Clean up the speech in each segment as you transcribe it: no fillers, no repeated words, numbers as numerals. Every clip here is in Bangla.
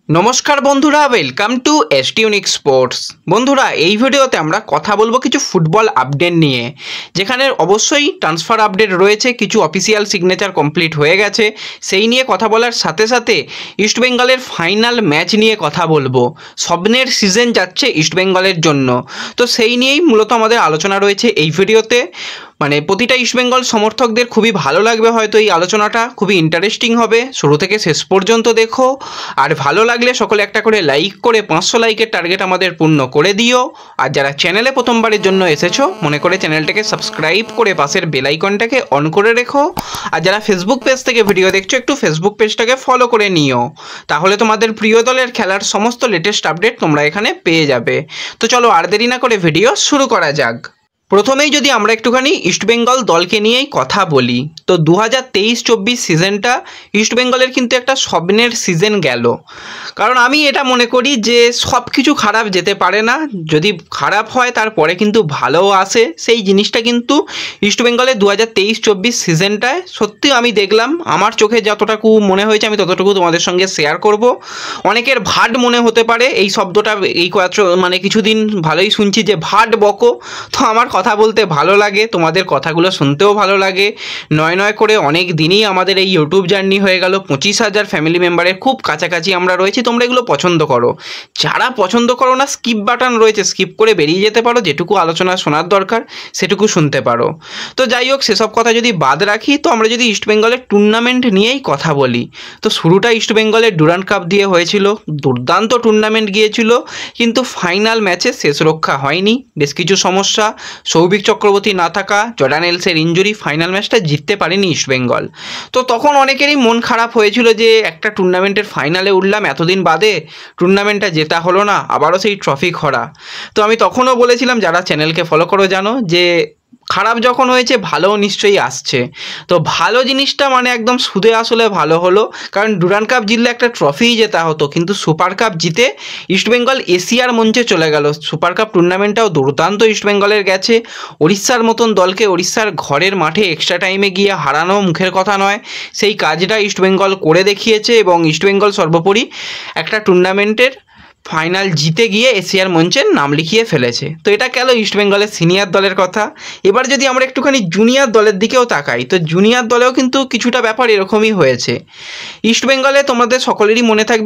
নমস্কার বন্ধুরা, ওয়েলকাম টু এসটিউনিক স্পোর্টস। বন্ধুরা, এই ভিডিওতে আমরা কথা বলবো কিছু ফুটবল আপডেট নিয়ে, যেখানে অবশ্যই ট্রান্সফার আপডেট রয়েছে, কিছু অফিসিয়াল সিগনেচার কমপ্লিট হয়ে গেছে। সেই নিয়ে কথা বলার সাথে সাথে ইস্টবেঙ্গলের ফাইনাল ম্যাচ নিয়ে কথা বলবো। স্বপ্নের সিজন যাচ্ছে ইস্টবেঙ্গলের জন্য, তো সেই নিয়েই মূলত আমাদের আলোচনা রয়েছে এই ভিডিওতে। মানে প্রতিটা ইস্টবেঙ্গল সমর্থকদের খুবই ভালো লাগবে হয়তো এই আলোচনাটা, খুবই ইন্টারেস্টিং হবে। শুরু থেকে শেষ পর্যন্ত দেখো, আর ভালো লাগলে সকলে একটা করে লাইক করে 500 লাইকের টার্গেট আমাদের পূর্ণ করে দিও। আর যারা চ্যানেলে প্রথমবারের জন্য এসেছো, মনে করে চ্যানেলটাকে সাবস্ক্রাইব করে পাশের বেল আইকনটাকে অন করে রেখো। আর যারা ফেসবুক পেজ থেকে ভিডিও দেখছো, একটু ফেসবুক পেজটাকে ফলো করে নিও, তাহলে তোমাদের প্রিয় দলের খেলার সমস্ত লেটেস্ট আপডেট তোমরা এখানে পেয়ে যাবে। তো চলো আর দেরি না করে ভিডিও শুরু করা যাক। প্রথমেই যদি আমরা একটুখানি ইস্টবেঙ্গল দলকে নিয়েই কথা বলি, তো 2023-24 সিজনটা ইস্টবেঙ্গলের কিন্তু একটা স্বপ্নের সিজন গেল। কারণ আমি এটা মনে করি যে সব কিছু খারাপ যেতে পারে না, যদি খারাপ হয় তারপরে কিন্তু ভালোও আসে। সেই জিনিসটা কিন্তু ইস্টবেঙ্গলের 2023-24 সিজনটায় সত্যি আমি দেখলাম। আমার চোখে যতটুকু মনে হয়েছে আমি ততটুকু তোমাদের সঙ্গে শেয়ার করব। অনেকের ভাট মনে হতে পারে এই শব্দটা, এই মানে কিছুদিন ভালোই শুনছি যে ভাট বকো, তো আমার কথা বলতে ভালো লাগে, তোমাদের কথাগুলো শুনতেও ভালো লাগে। নয় নয় করে অনেক দিনই আমাদের এই ইউটিউব জার্নি হয়ে গেল, 25,000 ফ্যামিলি মেম্বারের খুব কাছাকাছি আমরা রয়েছি। তোমরা এগুলো পছন্দ করো, যারা পছন্দ করো না স্কিপ বাটন রয়েছে, স্কিপ করে বেরিয়ে যেতে পারো, যেটুকু আলোচনা শোনার দরকার সেটুকু শুনতে পারো। তো যাই হোক, সেসব কথা যদি বাদ রাখি, তো আমরা যদি ইস্টবেঙ্গলের টুর্নামেন্ট নিয়েই কথা বলি, তো শুরুটা ইস্টবেঙ্গলের ডুরান্ড কাপ দিয়ে হয়েছিল। দুর্দান্ত টুর্নামেন্ট গিয়েছিল, কিন্তু ফাইনাল ম্যাচে শেষ রক্ষা হয়নি। বেশ কিছু সমস্যা, সৌভিক চক্রবর্তী না থাকা, জর্ডান এলসের ইনজুরি, ফাইনাল ম্যাচটা জিততে পারেনি ইস্টবেঙ্গল। তো তখন অনেকেরই মন খারাপ হয়েছিল যে একটা টুর্নামেন্টের ফাইনালে উঠলাম, এতদিন বাদে টুর্নামেন্টটা জেতা হলো না, আবারও সেই ট্রফি খরা। তো আমি তখনও বলেছিলাম, যারা চ্যানেলকে ফলো করো জানো, যে খারাপ যখন হয়েছে ভালোও নিশ্চয়ই আসছে। তো ভালো জিনিসটা মানে একদম সুদে আসলে ভালো হলো, কারণ ডুরান্ড কাপ জিতলে একটা ট্রফিই জেতা হতো, কিন্তু সুপার কাপ জিতে ইস্টবেঙ্গল এশিয়ার মঞ্চে চলে গেল। সুপার কাপ টুর্নামেন্টটাও দুর্দান্ত ইস্টবেঙ্গলের গেছে। উড়িষ্যার মতন দলকে উড়িষ্যার ঘরের মাঠে এক্সট্রা টাইমে গিয়ে হারানো মুখের কথা নয়, সেই কাজটা ইস্টবেঙ্গল করে দেখিয়েছে। এবং ইস্টবেঙ্গল সর্বোপরি একটা টুর্নামেন্টের ফাইনাল জিতে গিয়ে এশিয়ার মঞ্চের নাম লিখিয়ে ফেলেছে। তো এটা গেল ইস্টবেঙ্গলের সিনিয়র দলের কথা। এবার যদি আমরা একটুখানি জুনিয়র দলের দিকেও তাকাই, তো জুনিয়র দলেও কিন্তু কিছুটা ব্যাপার এরকমই হয়েছে। ইস্টবেঙ্গলে তোমাদের সকলেরই মনে থাকবে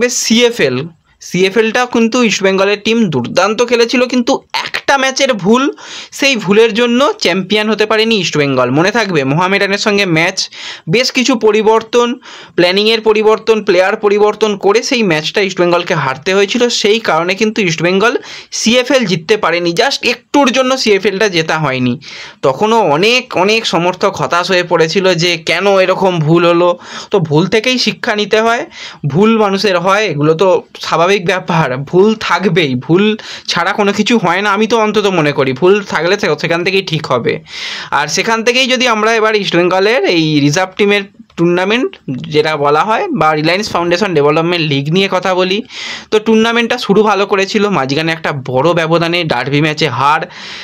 সিএফএলটাও কিন্তু ইস্টবেঙ্গলের টিম দুর্দান্ত খেলেছিল, কিন্তু একটা ম্যাচের ভুল, সেই ভুলের জন্য চ্যাম্পিয়ন হতে পারেনি ইস্টবেঙ্গল। মনে থাকবে মোহামেডানের সঙ্গে ম্যাচ, বেশ কিছু পরিবর্তন, প্ল্যানিংয়ের পরিবর্তন, প্লেয়ার পরিবর্তন করে সেই ম্যাচটা ইস্টবেঙ্গলকে হারতে হয়েছিল। সেই কারণে কিন্তু ইস্টবেঙ্গল সিএফএল জিততে পারেনি, জাস্ট একটুর জন্য সিএফএলটা জেতা হয়নি। তখনও অনেক সমর্থক হতাশ হয়ে পড়েছিল যে কেন এরকম ভুল হলো। তো ভুল থেকেই শিক্ষা নিতে হয়, ভুল মানুষের হয়, এগুলো তো স্বাভাবিক ব্যাপার, ভুল থাকবেই, ভুল ছাড়া কোনো কিছু হয় না। আমি তো অন্তত মনে করি ভুল থাকলে সেখান থেকেই ঠিক হবে। আর সেখান থেকেই যদি আমরা এবার ইস্টবেঙ্গলের এই রিজার্ভ টিমের টুর্নামেন্ট যেটা বলা হয়, বা রিলায়েন্স ফাউন্ডেশন ডেভেলপমেন্ট লিগ নিয়ে কথা বলি, তো টুর্নামেন্টটা শুরু ভালো করেছিল, মাঝখানে একটা বড় ব্যবধানে ডার্বি ম্যাচে হার,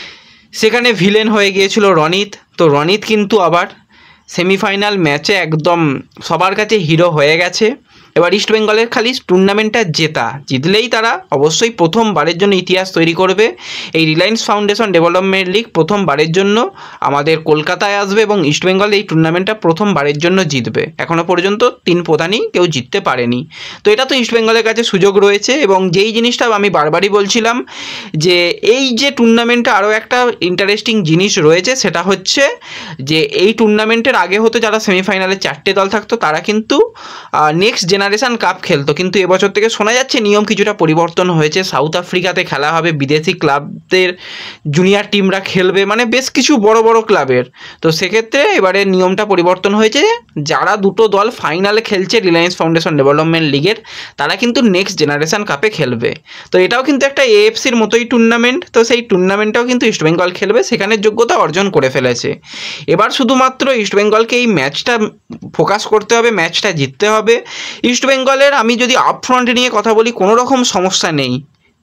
সেখানে ভিলেন হয়ে গিয়েছিল রনিত। তো রনিত কিন্তু আবার সেমিফাইনাল ম্যাচে একদম সবার কাছে হিরো হয়ে গেছে। এবার ইস্টবেঙ্গলের খালি টুর্নামেন্টটা জিতলেই তারা অবশ্যই প্রথমবারের জন্য ইতিহাস তৈরি করবে। এই রিলায়েন্স ফাউন্ডেশন ডেভেলপমেন্ট লিগ প্রথমবারের জন্য আমাদের কলকাতায় আসবে, এবং ইস্টবেঙ্গল এই টুর্নামেন্টটা প্রথমবারের জন্য জিতবে। এখনও পর্যন্ত 3 প্রধানই কেউ জিততে পারেনি। তো এটা তো ইস্টবেঙ্গলের কাছে সুযোগ রয়েছে। এবং যেই জিনিসটা আমি বারবারই বলছিলাম, যে এই যে টুর্নামেন্টে আরও একটা ইন্টারেস্টিং জিনিস রয়েছে, সেটা হচ্ছে যে এই টুর্নামেন্টের আগে হতো যারা সেমিফাইনালে 4টে দল থাকতো, তারা কিন্তু নেক্সট জেনারেশন কাপ খেলতো। কিন্তু এবছর থেকে শোনা যাচ্ছে নিয়ম কিছুটা পরিবর্তন হয়েছে, সাউথ আফ্রিকাতে খেলা হবে, বিদেশি ক্লাবদের জুনিয়র টিমরা খেলবে, মানে বেশ কিছু বড় ক্লাবের। তো সেক্ষেত্রে এবারে নিয়মটা পরিবর্তন হয়েছে, যারা দুটো দল ফাইনালে খেলছে রিলায়েন্স ফাউন্ডেশন ডেভেলপমেন্ট লিগের, তারা কিন্তু নেক্সট জেনারেশন কাপে খেলবে। তো এটাও কিন্তু একটা এএফসির মতোই টুর্নামেন্ট। তো সেই টুর্নামেন্টটাও কিন্তু ইস্টবেঙ্গল খেলবে, সেখানে যোগ্যতা অর্জন করে ফেলেছে। এবার শুধুমাত্র ইস্টবেঙ্গলকে এই ম্যাচটা ফোকাস করতে হবে, ম্যাচটা জিততে হবে। ইস্টবেঙ্গলের আমি যদি আপফ্রন্ট নিয়ে কথা বলি, কোনো রকম সমস্যা নেই,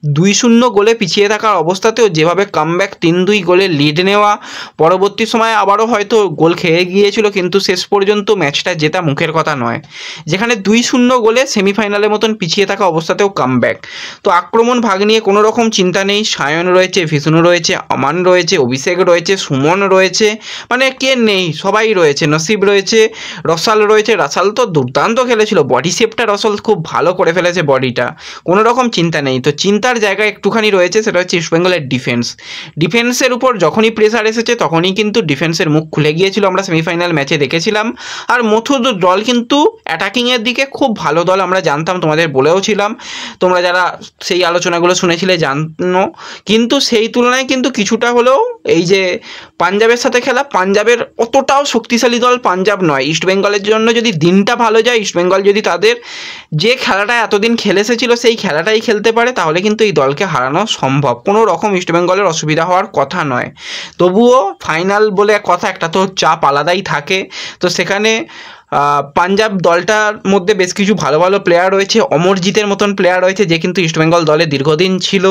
2-0 গোলে পিছিয়ে থাকার অবস্থাতেও যেভাবে কামব্যাক 3-2 গোলে লিড নেওয়া, পরবর্তী সময়ে আবারও হয়তো গোল খেয়ে গিয়েছিল, কিন্তু শেষ পর্যন্ত ম্যাচটা জেতা মুখের কথা নয়। যেখানে 2-0 গোলে সেমিফাইনালের মতন পিছিয়ে থাকা অবস্থাতেও কামব্যাক। তো আক্রমণ ভাগ নিয়ে কোনো রকম চিন্তা নেই। সায়ন রয়েছে, ভিষ্ণু রয়েছে, আমান রয়েছে, অভিষেক রয়েছে, সুমন রয়েছে, মানে কে নেই, সবাই রয়েছে, নসিব রয়েছে, রসাল রয়েছে। রাসাল তো দুর্দান্ত খেলেছিল, বডি শেপটা রসাল খুব ভালো করে ফেলেছে, বডিটা, কোনো রকম চিন্তা নেই। তো চিন্তার জায়গা একটুখানি রয়েছে, সেটা হচ্ছে ইস্টবেঙ্গলের ডিফেন্সের উপর যখনই প্রেসার এসেছে তখনই কিন্তু ডিফেন্সের মুখ খুলে গিয়েছিল, আমরা সেমিফাইনাল ম্যাচে দেখেছিলাম। আর মথুর দল কিন্তু অ্যাটাকিংয়ের দিকে খুব ভালো দল, আমরা জানতাম, তোমাদের বলেও ছিলাম, তোমরা যারা সেই আলোচনাগুলো শুনেছিলে জানো। কিন্তু সেই তুলনায় কিন্তু কিছুটা হলেও এই যে পাঞ্জাবের সাথে খেলা, পাঞ্জাবের অতটাও শক্তিশালী দল পাঞ্জাব নয়। ইস্টবেঙ্গলের জন্য যদি দিনটা ভালো যায়, ইস্টবেঙ্গল যদি তাদের যে খেলাটা এতদিন খেলে এসেছিল সেই খেলাটাই খেলতে পারে, তাহলে কিন্তু এই দলকে হারানো সম্ভব। কোনো রকম ইস্টবেঙ্গলের অসুবিধা হওয়ার কথা নয়। তবুও ফাইনাল বলে কথা, একটা তো চাপ আলাদাই থাকে। তো সেখানে পাঞ্জাব দলটার মধ্যে বেশ কিছু ভালো ভালো প্লেয়ার রয়েছে। অমরজিতের মতন প্লেয়ার রয়েছে, যে কিন্তু ইস্টবেঙ্গল দলে দীর্ঘদিন ছিল।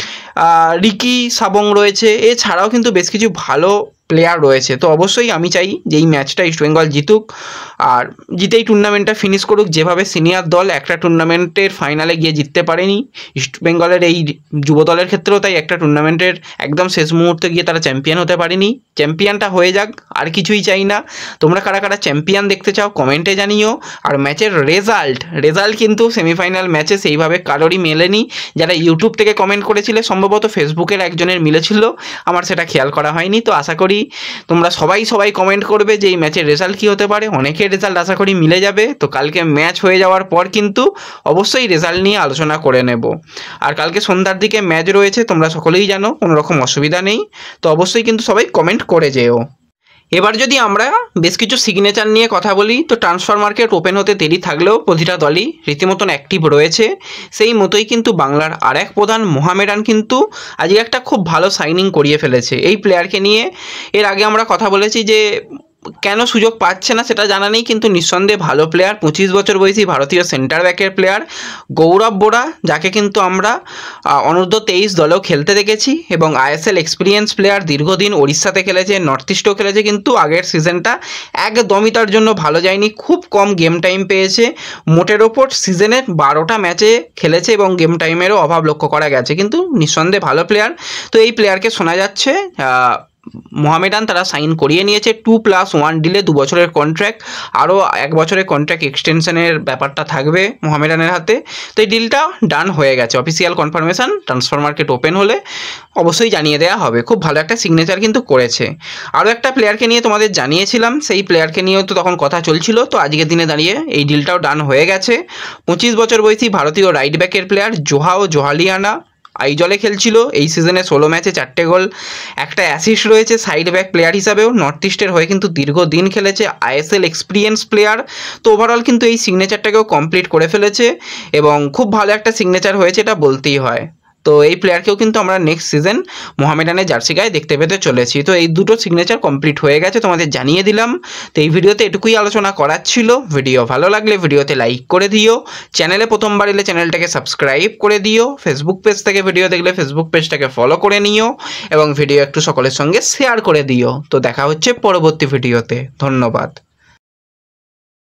রিকি সাবং রয়েছে, এছাড়াও কিন্তু বেশ কিছু ভালো প্লেয়ার রয়েছে। তো অবশ্যই আমি চাই যে এই ম্যাচটা ইস্টবেঙ্গল জিতুক, আর জিতেই টুর্নামেন্টটা ফিনিশ করুক। যেভাবে সিনিয়র দল একটা টুর্নামেন্টের ফাইনালে গিয়ে জিততে পারেনি, ইস্টবেঙ্গলের এই যুব দলের ক্ষেত্রেও তাই একটা টুর্নামেন্টের একদম শেষ মুহূর্তে গিয়ে তারা চ্যাম্পিয়ন হতে পারেনি। চ্যাম্পিয়নটা হয়ে যাক, আর কিছুই চাই না। তোমরা কারা কারা চ্যাম্পিয়ন দেখতে চাও কমেন্টে জানিও। আর ম্যাচের রেজাল্ট কিন্তু সেমিফাইনাল ম্যাচে সেইভাবে কারোরই মেলেনি। যারা ইউটিউব থেকে কমেন্ট করেছিলে, সম্ভবত ফেসবুকের একজনের মিলেছিল, আমার সেটা খেয়াল করা হয়নি। তো আশা করি তোমরা সবাই কমেন্ট করবে যে এই ম্যাচের রেজাল্ট কী হতে পারে। অনেকের রেজাল্ট আশা করি মিলে যাবে। তো কালকে ম্যাচ হয়ে যাওয়ার পর কিন্তু অবশ্যই রেজাল্ট নিয়ে আলোচনা করে নেব। আর কালকে সন্ধ্যার দিকে ম্যাচ রয়েছে, তোমরা সকলেই জানো, কোনো রকম অসুবিধা নেই। তো অবশ্যই কিন্তু সবাই কমেন্ট করে যেও। এবার যদি আমরা বেশ কিছু সিগনেচার নিয়ে কথা বলি, তো ট্রান্সফার মার্কেট ওপেন হতে দেরি থাকলেও প্রতিটা দলই রীতিমতন অ্যাক্টিভ রয়েছে। সেই মতোই কিন্তু বাংলার আর এক প্রধান মোহামেডান কিন্তু আজকে একটা খুব ভালো সাইনিং করিয়ে ফেলেছে এই প্লেয়ারকে নিয়ে। এর আগে আমরা কথা বলেছি যে কেন সুযোগ পাচ্ছে না সেটা জানা নেই, কিন্তু নিঃসন্দেহে ভালো প্লেয়ার, 25 বছর বয়সী ভারতীয় সেন্টার ব্যাকের প্লেয়ার গৌরব বোরা, যাকে কিন্তু আমরা অনূর্ধ্ব 23 দলেও খেলতে দেখেছি, এবং আইএসএল এক্সপিরিয়েন্স প্লেয়ার, দীর্ঘদিন ওড়িশাতে খেলেছে, নর্থ ইস্টেও খেলেছে, কিন্তু আগের সিজনটা একদমই তার জন্য ভালো যায়নি, খুব কম গেম টাইম পেয়েছে। মোটের ওপর সিজনের 12টা ম্যাচে খেলেছে এবং গেম টাইমেরও অভাব লক্ষ্য করা গেছে, কিন্তু নিঃসন্দেহে ভালো প্লেয়ার। তো এই প্লেয়ারকে শোনা যাচ্ছে মোহামেডান তারা সাইন করিয়ে নিয়েছে 2+1 ডিলে, 2 বছরের কন্ট্র্যাক্ট, আরও 1 বছরের কন্ট্র্যাক্ট এক্সটেনশনের ব্যাপারটা থাকবে মোহামেডানের হাতে। তো এই ডিলটা ডান হয়ে গেছে, official confirmation transfer market open হলে অবশ্যই জানিয়ে দেওয়া হবে। খুব ভালো একটা সিগনেচার কিন্তু করেছে। আরও একটা প্লেয়ারকে নিয়ে তোমাদের জানিয়েছিলাম, সেই প্লেয়ারকে নিয়েও তো তখন কথা চলছিল, তো আজকের দিনে দাঁড়িয়ে এই ডিলটাও ডান হয়ে গেছে। 25 বছর বয়সী ভারতীয় রাইট ব্যাকের প্লেয়ার জোহাও জোহালিয়ানা আইজলে খেলছিল, এই সিজনে 16 ম্যাচে 4টে গোল, একটা অ্যাসিস্ট রয়েছে। সাইড ব্যাক প্লেয়ার হিসাবেও নর্থ ইস্টের হয়ে কিন্তু দীর্ঘদিন খেলেছে, আইএসএল এক্সপিরিয়েন্স প্লেয়ার। তো ওভারঅল কিন্তু এই সিগনেচারটাকেও কমপ্লিট করে ফেলেছে এবং খুব ভালো একটা সিগনেচার হয়েছে, এটা বলতেই হয়। তো এই প্লেয়ারকেও কিন্তু আমরা নেক্সট সিজন মোহামেডানের জার্সি গায়ে দেখতে পেতে চলেছি। তো এই দুটো সিগনেচার কমপ্লিট হয়ে গেছে, তোমাদের জানিয়ে দিলাম। তো এই ভিডিওতে এটুকুই আলোচনা করার ছিল। ভিডিও ভালো লাগলে ভিডিওতে লাইক করে দিও, চ্যানেলে প্রথমবার এলে চ্যানেলটাকে সাবস্ক্রাইব করে দিও, ফেসবুক পেজ থেকে ভিডিও দেখলে ফেসবুক পেজটাকে ফলো করে নিও এবং ভিডিও একটু সকলের সঙ্গে শেয়ার করে দিও। তো দেখা হচ্ছে পরবর্তী ভিডিওতে। ধন্যবাদ।